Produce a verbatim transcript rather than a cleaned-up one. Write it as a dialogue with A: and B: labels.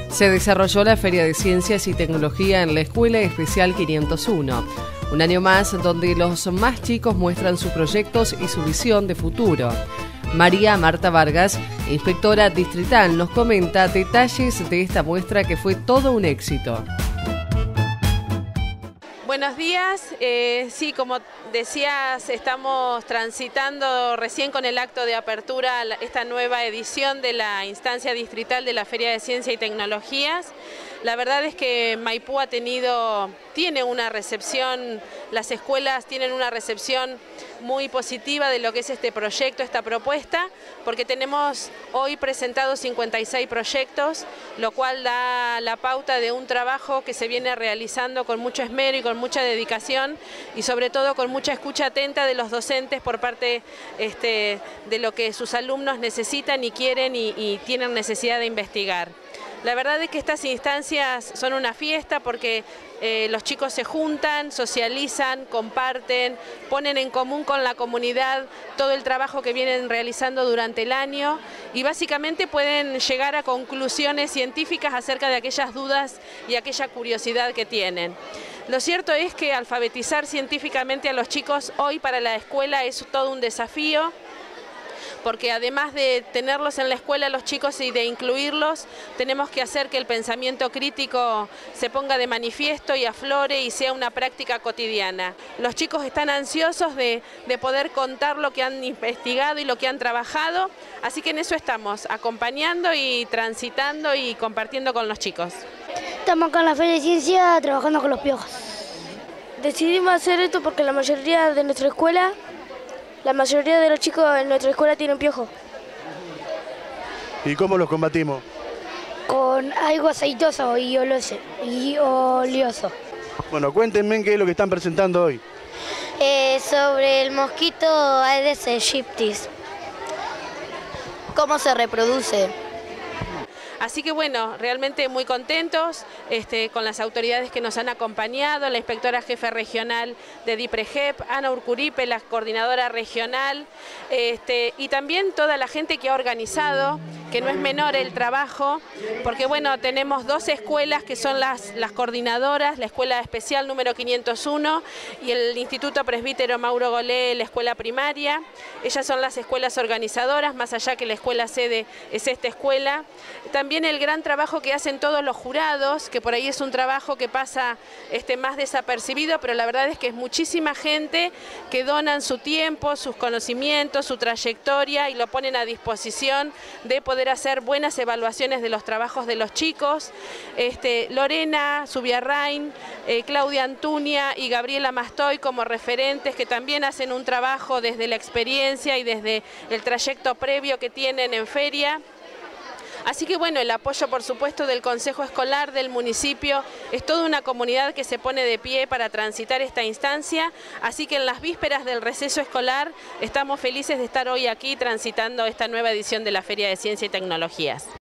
A: Se desarrolló la Feria de Ciencias y Tecnología en la Escuela Especial quinientos uno. Un año más donde los más chicos muestran sus proyectos y su visión de futuro. María Marta Vargas, inspectora distrital, nos comenta detalles de esta muestra que fue todo un éxito.
B: Buenos días, eh, sí, como decías, estamos transitando recién con el acto de apertura esta nueva edición de la instancia distrital de la Feria de Ciencia y Tecnologías. La verdad es que Maipú ha tenido, tiene una recepción, las escuelas tienen una recepción muy positiva de lo que es este proyecto, esta propuesta, porque tenemos hoy presentados cincuenta y seis proyectos, lo cual da la pauta de un trabajo que se viene realizando con mucho esmero y con mucha dedicación y sobre todo con mucha escucha atenta de los docentes por parte este, de lo que sus alumnos necesitan y quieren y, y tienen necesidad de investigar. La verdad es que estas instancias son una fiesta porque eh, los chicos se juntan, socializan, comparten, ponen en común con la comunidad todo el trabajo que vienen realizando durante el año y básicamente pueden llegar a conclusiones científicas acerca de aquellas dudas y aquella curiosidad que tienen. Lo cierto es que alfabetizar científicamente a los chicos hoy para la escuela es todo un desafío, porque además de tenerlos en la escuela los chicos y de incluirlos, tenemos que hacer que el pensamiento crítico se ponga de manifiesto y aflore y sea una práctica cotidiana. Los chicos están ansiosos de, de poder contar lo que han investigado y lo que han trabajado, así que en eso estamos, acompañando y transitando y compartiendo con los chicos.
C: Estamos acá en la Feria de Ciencia trabajando con los piojos. Decidimos hacer esto porque la mayoría de nuestra escuela La mayoría de los chicos en nuestra escuela tienen piojo.
D: ¿Y cómo los combatimos?
C: Con algo aceitoso y olose, y oleoso.
D: Bueno, cuéntenme qué es lo que están presentando hoy.
C: Eh, sobre el mosquito Aedes aegyptis.
E: ¿Cómo se reproduce?
B: Así que bueno, realmente muy contentos este, con las autoridades que nos han acompañado, la inspectora jefe regional de DIPREGEP, Ana Urcuripe, la coordinadora regional, este, y también toda la gente que ha organizado, que no es menor el trabajo, porque bueno, tenemos dos escuelas que son las, las coordinadoras, la Escuela Especial número quinientos uno y el Instituto Presbítero Mauro Golé, la escuela primaria. Ellas son las escuelas organizadoras, más allá que la escuela sede es esta escuela. También También el gran trabajo que hacen todos los jurados, que por ahí es un trabajo que pasa este, más desapercibido, pero la verdad es que es muchísima gente que donan su tiempo, sus conocimientos, su trayectoria y lo ponen a disposición de poder hacer buenas evaluaciones de los trabajos de los chicos. Este, Lorena Subiarrain, eh, Claudia Antunia y Gabriela Mastoy como referentes que también hacen un trabajo desde la experiencia y desde el trayecto previo que tienen en feria. Así que bueno, el apoyo por supuesto del Consejo Escolar, del municipio, es toda una comunidad que se pone de pie para transitar esta instancia, así que en las vísperas del receso escolar estamos felices de estar hoy aquí transitando esta nueva edición de la Feria de Ciencia y Tecnologías.